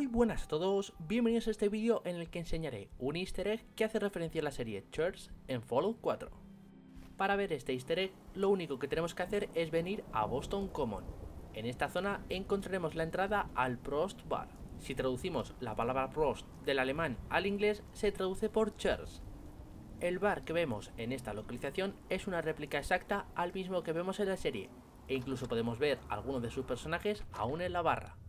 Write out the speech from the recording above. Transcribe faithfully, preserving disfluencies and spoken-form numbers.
Muy buenas a todos, bienvenidos a este vídeo en el que enseñaré un easter egg que hace referencia a la serie Cheers en Fallout cuatro. Para ver este easter egg, lo único que tenemos que hacer es venir a Boston Common. En esta zona encontraremos la entrada al Prost Bar. Si traducimos la palabra Prost del alemán al inglés, se traduce por Cheers. El bar que vemos en esta localización es una réplica exacta al mismo que vemos en la serie, e incluso podemos ver algunos de sus personajes aún en la barra.